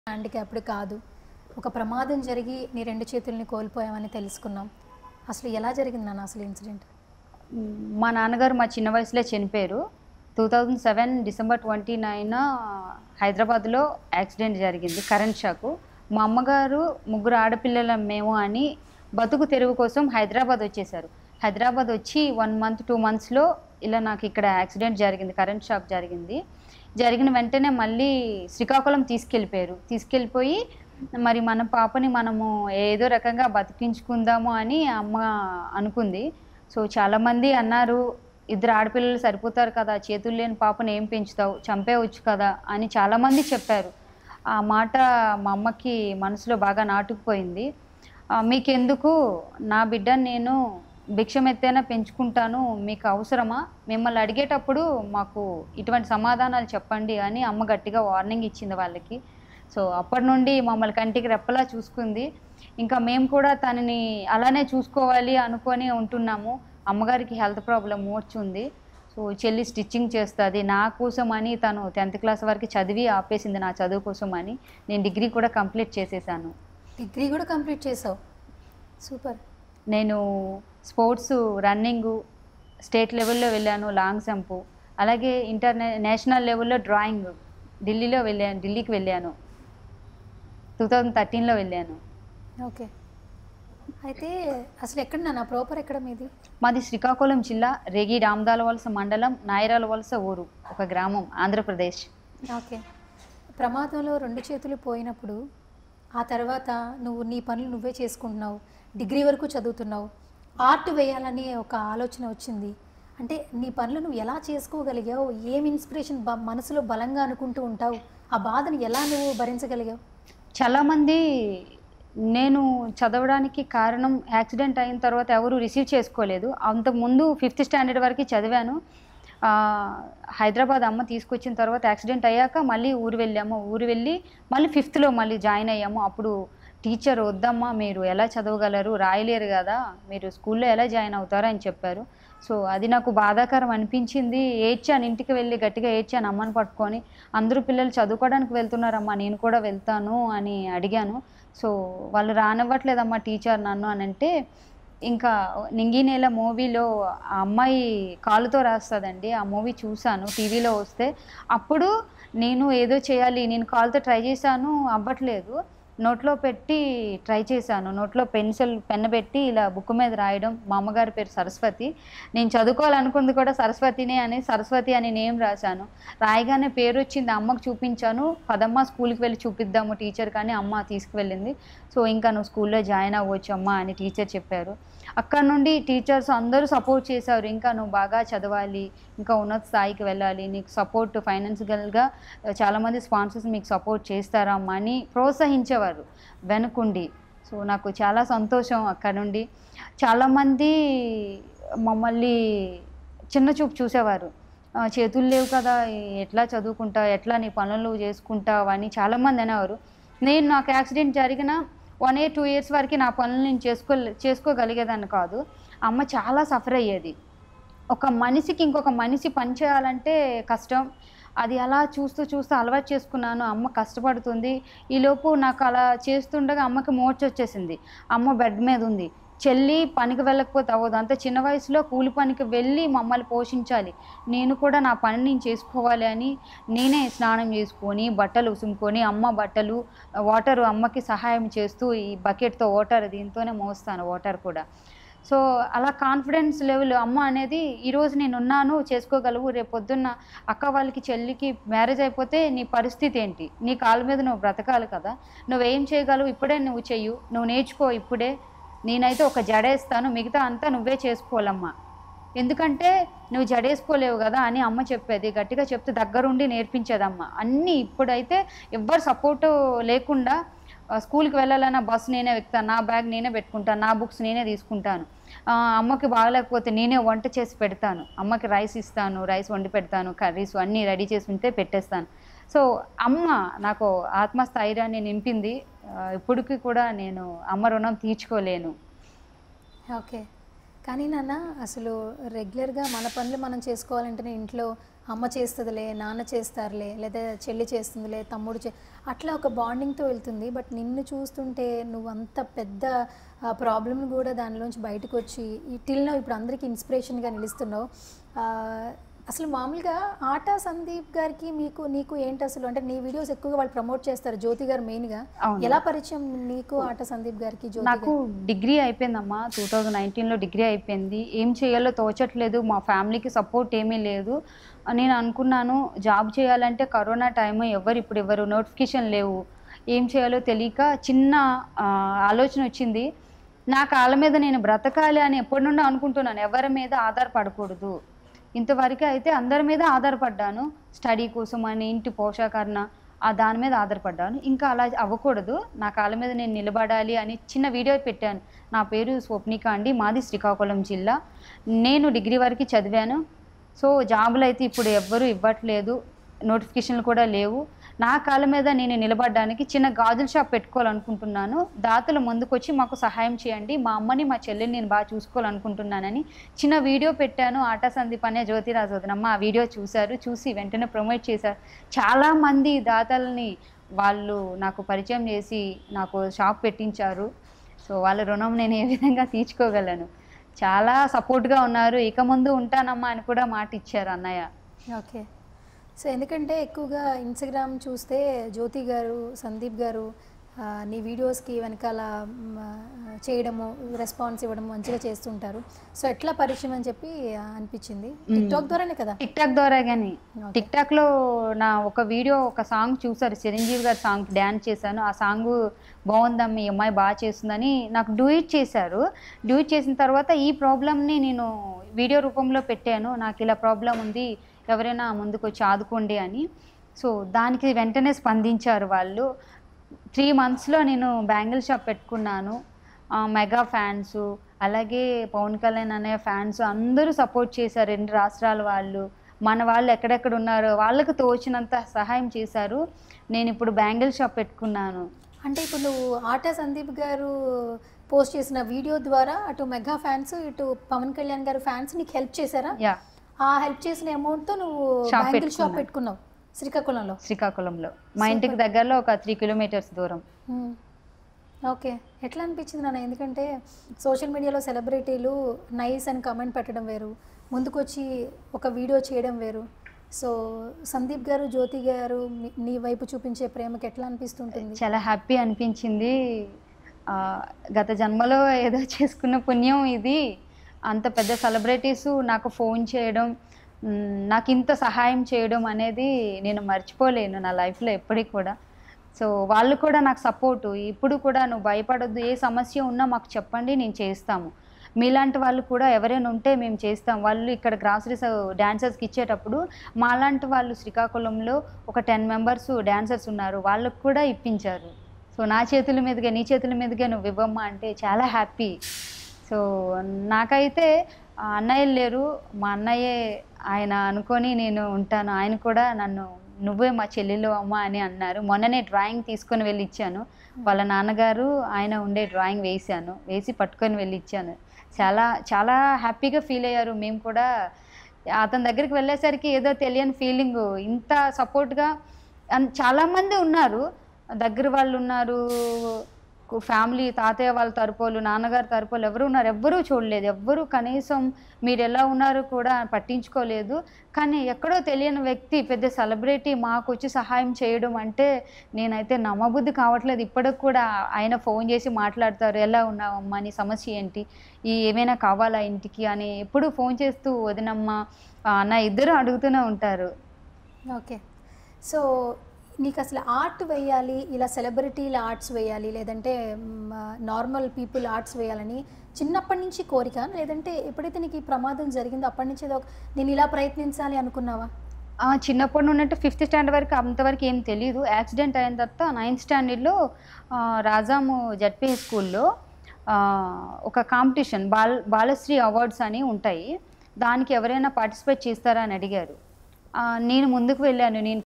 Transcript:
Handicapped కాదు. ఒక ప్రమాదం జరిగి నీ 2 చేతుల్ని కోల్పోయావని తెలుసుకున్నాం. అసలు ఎలా జరిగింది నాన్న అసలు ఇన్సిడెంట్? మా నాన్నగారు మా చిన్న వయసులో చనిపోయారు. 2007 డిసెంబర్ 29 హైదరాబాద్‌లో యాక్సిడెంట్ జరిగింది. Current shock. మా అమ్మగారు ముగ్గురు ఆడపిల్లలం మేము అని బతుకు తెరువు కోసం హైదరాబాద్ వచ్చేసారు. హైదరాబాద్ వచ్చి 1 మంత్ 2 మంత్స్‌లో ఇలా నాకు ఇక్కడ యాక్సిడెంట్ జరిగింది. కరెంట్ షాక్ జరిగింది. జరిగిన వెంటనే మళ్ళీ శ్రీకాకుళం తీసుకెళ్ళిపోయారు. తీసుకెళ్ళిపోయి మరి మన పాపని మనము ఏదో రకంగా బతికించుకుందాము అని అమ్మ అనుకుంది. సో చాలామంది అన్నారు, ఇద్దరు ఆడపిల్లలు సరిపోతారు కదా, చేతులు లేని పాపను ఏం పెంచుతావు, చంపేయవచ్చు కదా అని చాలామంది చెప్పారు. ఆ మాట మా అమ్మకి మనసులో బాగా నాటుకుపోయింది. మీకెందుకు, నా బిడ్డని నేను భిక్షమెత్తైనా పెంచుకుంటాను, మీకు అవసరమా, మిమ్మల్ని అడిగేటప్పుడు మాకు ఇటువంటి సమాధానాలు చెప్పండి అని అమ్మ గట్టిగా వార్నింగ్ ఇచ్చింది వాళ్ళకి. సో అప్పటి నుండి మమ్మల్ని కంటికి రెప్పలా చూసుకుంది. ఇంకా మేము కూడా తనని అలానే చూసుకోవాలి అనుకొని ఉంటున్నాము. అమ్మగారికి హెల్త్ ప్రాబ్లం వచ్చింది. సో చెల్లి స్టిచ్చింగ్ చేస్తుంది. నా కోసమని తను 10th క్లాస్ వరకు చదివి ఆపేసింది, నా చదువు కోసమని. నేను డిగ్రీ కూడా కంప్లీట్ చేసేసాను. డిగ్రీ కూడా కంప్లీట్ చేసావు, సూపర్. నేను స్పోర్ట్స్, రన్నింగు, స్టేట్ లెవెల్లో వెళ్ళాను, లాంగ్ జంపు, అలాగే నేషనల్ లెవెల్లో డ్రాయింగ్ ఢిల్లీకి వెళ్ళాను. 2013లో వెళ్ళాను. ఓకే. అయితే అసలు ఎక్కడ నాన్న ప్రాపర్ ఎక్కడ మీది? మాది శ్రీకాకుళం జిల్లా, రేగి రామదాల వలస మండలం, నాయరాల వలస ఊరు, ఒక గ్రామం, ఆంధ్రప్రదేశ్. ఓకే. ప్రమాదంలో 2 చేతులు పోయినప్పుడు ఆ తర్వాత నువ్వు నీ పనులు నువ్వే చేసుకుంటున్నావు, డిగ్రీ వరకు చదువుతున్నావు, ఆర్ట్ వేయాలని ఒక ఆలోచన వచ్చింది. అంటే నీ పనులు నువ్వు ఎలా చేసుకోగలిగావు? ఏం ఇన్స్పిరేషన్ మనసులో బలంగా అనుకుంటూ ఉంటావు? ఆ బాధను ఎలా నువ్వు భరించగలిగావు? చాలామంది నేను చదవడానికి కారణం, యాక్సిడెంట్ అయిన తర్వాత ఎవరు రిసీవ్ చేసుకోలేదు. అంతకుముందు 5th స్టాండర్డ్ వరకు చదివాను. హైదరాబాద్ అమ్మ తీసుకొచ్చిన తర్వాత యాక్సిడెంట్ అయ్యాక మళ్ళీ ఊరు వెళ్ళాము. ఊరు వెళ్ళి మళ్ళీ 5thలో మళ్ళీ జాయిన్ అయ్యాము. అప్పుడు టీచర్, వద్దమ్మా మీరు ఎలా చదవగలరు, రాయలేరు కదా, మీరు స్కూల్లో ఎలా జాయిన్ అవుతారు అని చెప్పారు. సో అది నాకు బాధాకరం అనిపించింది. ఏడ్చాను, ఇంటికి వెళ్ళి గట్టిగా ఏడ్చాను అమ్మని పట్టుకొని. అందరూ పిల్లలు చదువుకోవడానికి వెళ్తున్నారమ్మా, నేను కూడా వెళ్తాను అని అడిగాను. సో వాళ్ళు రానివ్వట్లేదమ్మా టీచర్ నన్ను అని అంటే, ఇంకా నింగి నేల మూవీలో ఆ అమ్మాయి కాలుతో రాస్తుందండి, ఆ మూవీ చూశాను టీవీలో వస్తే. అప్పుడు నేను ఏదో చేయాలి, నేను కాలుతో ట్రై చేశాను, అవ్వట్లేదు. నోట్లో పెట్టి ట్రై చేశాను. నోట్లో పెన్ను పెట్టి ఇలా బుక్ మీద రాయడం. మా అమ్మగారి పేరు సరస్వతి, నేను చదువుకోవాలనుకుంది కూడా సరస్వతినే అని సరస్వతి అని నేమ్ రాశాను. రాయగానే పేరు వచ్చింది. అమ్మకు చూపించాను. పదమ్మ స్కూల్కి వెళ్ళి చూపిద్దాము టీచర్, కానీ అమ్మ తీసుకువెళ్ళింది. సో ఇంకా నువ్వు స్కూల్లో జాయిన్ అవ్వచ్చు అమ్మ అని టీచర్ చెప్పారు. అక్కడ నుండి టీచర్స్ అందరూ సపోర్ట్ చేశారు. ఇంకా నువ్వు బాగా చదవాలి, ఇంకా ఉన్నత స్థాయికి వెళ్ళాలి, నీకు సపోర్ట్ ఫైనాన్షియల్గా చాలామంది స్పాన్సర్స్ మీకు సపోర్ట్ చేస్తారమ్మా అని ప్రోత్సహించేవారు వెనుకుండి. సో నాకు చాలా సంతోషం. అక్కడ నుండి చాలామంది మమ్మల్ని చిన్న చూపు చూసేవారు. చేతులు లేవు కదా, ఎట్లా చదువుకుంటావు, ఎట్లా నీ పనులు చేసుకుంటావు అని చాలామంది అనేవారు. నాకు యాక్సిడెంట్ జరిగిన 1 year 2 years వరకు నా పనులు నేను చేసుకోగలిగేదాన్ని కాదు. అమ్మ చాలా సఫర్ అయ్యేది. ఒక మనిషికి ఇంకొక మనిషి పని చేయాలంటే కష్టం. అది అలా చూస్తూ అలవాటు చేసుకున్నాను. అమ్మ కష్టపడుతుంది. ఈలోపు నాకు అలా చేస్తుండగా అమ్మకి వచ్చేసింది. అమ్మ బెడ్ మీద ఉంది. చెల్లి పనికి వెళ్ళకపోతే అవ్వదు, అంత చిన్న వయసులో కూలి పనికి వెళ్ళి మమ్మల్ని పోషించాలి, నేను కూడా నా పని నేను చేసుకోవాలి అని నేనే స్నానం చేసుకొని బట్టలు ఉసుముకొని, అమ్మ బట్టలు, వాటర్ అమ్మకి సహాయం చేస్తూ ఈ బకెట్తో వాటర్ దీంతోనే మోస్తాను వాటర్ కూడా. సో అలా కాన్ఫిడెన్స్ లెవెల్ అమ్మ అనేది, ఈరోజు నేను ఉన్నాను, చేసుకోగలవు, రేపు పొద్దున్న అక్క వాళ్ళకి చెల్లికి మ్యారేజ్ అయిపోతే నీ పరిస్థితి ఏంటి, నీ కాళ్ళ మీద నువ్వు బ్రతకాలి కదా, నువ్వేం చేయగలవు, ఇప్పుడే నువ్వు చెయ్యు, నువ్వు నేర్చుకో ఇప్పుడే, నేనైతే ఒక జడేస్తాను, మిగతా అంతా నువ్వే చేసుకోవాలమ్మా, ఎందుకంటే నువ్వు జడేసుకోలేవు కదా అని అమ్మ చెప్పేది. గట్టిగా చెప్తే దగ్గరుండి నేర్పించేదమ్మ అన్నీ. ఇప్పుడైతే ఎవ్వరు సపోర్టు లేకుండా స్కూల్కి వెళ్ళాలన్నా బస్సు నేనే ఎక్కుతాను, నా బ్యాగ్ నేనే పెట్టుకుంటాను, నా బుక్స్ నేనే తీసుకుంటాను, అమ్మకి బాగలేకపోతే నేనే వంట చేసి పెడతాను, అమ్మకి రైస్ ఇస్తాను, రైస్ వండి పెడతాను, కర్రీస్ అన్నీ రెడీ చేసి ఉంటే పెట్టేస్తాను. సో అమ్మ నాకు ఆత్మస్థైర్యాన్ని నింపింది. ఇప్పటికీ కూడా నేను అమ్మ రుణం తీర్చుకోలేను. ఓకే. కానీ నాన్న అసలు రెగ్యులర్గా మన పనులు మనం చేసుకోవాలంటేనే ఇంట్లో అమ్మ చేస్తుందిలే, నాన్న చేస్తారులే, లేదా చెల్లి చేస్తుందిలే, తమ్ముడు అట్లా ఒక బాండింగ్తో వెళ్తుంది. బట్ నిన్ను చూస్తుంటే నువ్వు అంత పెద్ద ప్రాబ్లమ్ కూడా దానిలోంచి బయటకు వచ్చి టిల్ నౌ ఇప్పుడు అందరికీ ఇన్స్పిరేషన్గా నిలుస్తున్నావు. అసలు మామూలుగా ఆటా సందీప్ గారికి నీకు ఏంటి అసలు? అంటే నీ వీడియోస్ ఎక్కువగా వాళ్ళు ప్రమోట్ చేస్తారు, జ్యోతి గారు మెయిన్గా. ఎలా పరిచయం నీకు ఆటా సందీప్ గారికి? నాకు డిగ్రీ అయిపోయిందమ్మా, 2019లో డిగ్రీ అయిపోయింది. ఏం చేయాలో తోచట్లేదు, మా ఫ్యామిలీకి సపోర్ట్ ఏమీ లేదు. నేను అనుకున్నాను జాబ్ చేయాలంటే కరోనా టైం, ఎవరు నోటిఫికేషన్ లేవు, ఏం చేయాలో తెలియక చిన్న ఆలోచన వచ్చింది. నా కాళ్ళ మీద నేను బ్రతకాలి అని ఎప్పటి నుండో అనుకుంటున్నాను. ఎవరి మీద ఆధారపడకూడదు. ఇంతవరకు అయితే అందరి మీద ఆధారపడ్డాను, స్టడీ కోసం అని, ఇంటి పోషాకరణ దాని మీద ఆధారపడ్డాను. ఇంకా అలా అవ్వకూడదు, నా కాళ్ళ మీద నేను నిలబడాలి అని చిన్న వీడియో పెట్టాను. నా పేరు స్వప్నిక అండి, మాది శ్రీకాకుళం జిల్లా. నేను డిగ్రీ వరకు చదివాను. సో జాబులు అయితే ఇప్పుడు ఎవ్వరూ ఇవ్వట్లేదు, నోటిఫికేషన్లు కూడా లేవు. నా కాళ్ళ మీద నేను నిలబడడానికి చిన్న గాజుల షాప్ పెట్టుకోవాలనుకుంటున్నాను. దాతలు ముందుకొచ్చి మాకు సహాయం చేయండి, మా అమ్మని మా చెల్లిని నేను బాగా చూసుకోవాలనుకుంటున్నానని చిన్న వీడియో పెట్టాను. ఆటా సందీప్ అనే జ్యోతిరాజ్ వదినమ్మ ఆ వీడియో చూసి వెంటనే ప్రమోట్ చేశారు. చాలామంది దాతల్ని వాళ్ళు నాకు పరిచయం చేసి నాకు షాప్ పెట్టించారు. సో వాళ్ళ రుణం నేను ఏ విధంగా తీర్చుకోగలను. చాలా సపోర్ట్గా ఉన్నారు. ఇక ముందు ఉంటానమ్మా అని కూడా మాట ఇచ్చారు అన్నయ్య. ఓకే. సో ఎందుకంటే ఎక్కువగా ఇన్స్టాగ్రామ్ చూస్తే జ్యోతి గారు, సందీప్ గారు నీ వీడియోస్కి వెనకాల చేయడము, రెస్పాన్స్ ఇవ్వడం మంచిగా చేస్తుంటారు. సో ఎట్లా పరిచయం అని చెప్పి అనిపించింది? టిక్టాక్ ద్వారానే కదా? టిక్టాక్ ద్వారా. కానీ టిక్టాక్లో నా ఒక వీడియో, ఒక సాంగ్ చూసారు, చిరంజీవి గారి సాంగ్ డ్యాన్స్ చేశాను. ఆ సాంగ్ బాగుందమ్మ, ఈ అమ్మాయి బాగా చేస్తుందని నాకు డూయిట్ చేశారు. డూయిట్ చేసిన తర్వాత ఈ ప్రాబ్లమ్ని నేను వీడియో రూపంలో పెట్టాను. నాకు ఇలా ప్రాబ్లం ఉంది, ఎవరైనా ముందుకు వచ్చి ఆదుకోండి అని. సో దానికి వెంటనే స్పందించారు వాళ్ళు. 3 monthsలో నేను బ్యాంగిల్ షాప్ పెట్టుకున్నాను. మెగా ఫ్యాన్స్, అలాగే పవన్ కళ్యాణ్ అనే ఫ్యాన్స్ అందరూ సపోర్ట్ చేశారు. 2 రాష్ట్రాల వాళ్ళు, మన వాళ్ళు ఎక్కడెక్కడ ఉన్నారో వాళ్ళకు తోచినంత సహాయం చేశారు. నేను ఇప్పుడు బ్యాంగిల్ షాప్ పెట్టుకున్నాను. అంటే ఇప్పుడు నువ్వు ఆటా సందీప్ గారు పోస్ట్ చేసిన వీడియో ద్వారా అటు మెగా ఫ్యాన్స్, ఇటు పవన్ కళ్యాణ్ గారు ఫ్యాన్స్ నీకు హెల్ప్ చేశారా? యా. ఆ హెల్ప్ చేసిన అమౌంట్తో నువ్వు బ్యాంగిల్ షాప్ పెట్టుకున్నావు శ్రీకాకుళంలో. మా ఇంటికి దగ్గరలో ఒక 3 kilometers దూరం. ఓకే. ఎట్లా అనిపించింది నాన్న? ఎందుకంటే సోషల్ మీడియాలో సెలబ్రిటీలు నైస్ అని కామెంట్ పెట్టడం వేరు, ముందుకొచ్చి ఒక వీడియో చేయడం వేరు. సో సందీప్ గారు, జ్యోతి గారు నీ వైపు చూపించే ప్రేమకి ఎట్లా అనిపిస్తుంటుంది? చాలా హ్యాపీ అనిపించింది. గత జన్మలో ఏదో చేసుకున్న పుణ్యం ఇది. అంత పెద్ద సెలబ్రిటీస్ నాకు ఫోన్ చేయడం, నాకు ఇంత సహాయం చేయడం అనేది నేను మర్చిపోలేను నా లైఫ్లో ఎప్పటికి కూడా. సో వాళ్ళు కూడా నాకు సపోర్టు. ఇప్పుడు కూడా నువ్వు భయపడొద్దు, ఏ సమస్య ఉన్నా మాకు చెప్పండి, నేను చేస్తాము. మీలాంటి వాళ్ళు కూడా ఎవరైనా ఉంటే మేము చేస్తాం. వాళ్ళు ఇక్కడ గ్రాసరీస్ డాన్సర్స్కి ఇచ్చేటప్పుడు మాలాంటి వాళ్ళు శ్రీకాకుళంలో ఒక 10 members డాన్సర్స్ ఉన్నారు, వాళ్ళకు కూడా ఇప్పించారు. సో నా చేతుల మీదుగా, నీ చేతుల మీదుగా నువ్వు ఇవ్వమ్మా అంటే చాలా హ్యాపీ. సో నాకైతే అన్నయ్యలు లేరు, మా అన్నయ్యే ఆయన అనుకొని నేను ఉంటాను. ఆయన కూడా నన్ను నువ్వే మా చెల్లెలు అమ్మ అని అన్నారు. మొన్ననే డ్రాయింగ్ తీసుకొని వెళ్ళి ఇచ్చాను. వాళ్ళ నాన్నగారు ఆయన ఉండే డ్రాయింగ్ వేసి పట్టుకొని వెళ్ళి ఇచ్చాను. చాలా చాలా హ్యాపీగా ఫీల్ అయ్యారు. మేము కూడా అతని దగ్గరికి వెళ్ళేసరికి ఏదో తెలియని ఫీలింగు. ఇంత సపోర్ట్గా చాలామంది ఉన్నారు, దగ్గర వాళ్ళు ఉన్నారు, ఫ్యామిలీ, తాతయ్య వాళ్ళ తరపులు, నాన్నగారు తరపులు ఎవరు ఉన్నారు, ఎవ్వరూ చూడలేదు. ఎవ్వరూ కనీసం మీరు ఎలా ఉన్నారు కూడా పట్టించుకోలేదు. కానీ ఎక్కడో తెలియని వ్యక్తి, పెద్ద సెలబ్రిటీ మాకు వచ్చి సహాయం చేయడం అంటే నేనైతే నమ్మబుద్ధి కావట్లేదు. ఇప్పటికి కూడా ఆయన ఫోన్ చేసి మాట్లాడతారు, ఎలా ఉన్నావమ్మా, నీ సమస్య ఏంటి, ఏమైనా కావాలా ఇంటికి అని ఎప్పుడు ఫోన్ చేస్తూ వదినమ్మ అన్న ఇద్దరు అడుగుతూనే ఉంటారు. ఓకే. సో నీకు అసలు ఆర్ట్ వేయాలి, ఇలా సెలబ్రిటీల ఆర్ట్స్ వేయాలి, లేదంటే నార్మల్ పీపుల్ ఆర్ట్స్ వేయాలని చిన్నప్పటి నుంచి కోరిక, లేదంటే ఎప్పుడైతే నీకు ఈ ప్రమాదం జరిగిందో అప్పటి నుంచి నేను ఇలా ప్రయత్నించాలి అనుకున్నావా? చిన్నప్పటి నుండి 5th standard వరకు అంతవరకు ఏం తెలియదు. యాక్సిడెంట్ అయిన తర్వాత 9th standardలో రాజాము జడ్పీ స్కూల్లో ఒక కాంపిటీషన్, బాలశ్రీ అవార్డ్స్ అని ఉంటాయి, దానికి ఎవరైనా పార్టిసిపేట్ చేస్తారా అని అడిగారు. నేను ముందుకు వెళ్ళాను. నేను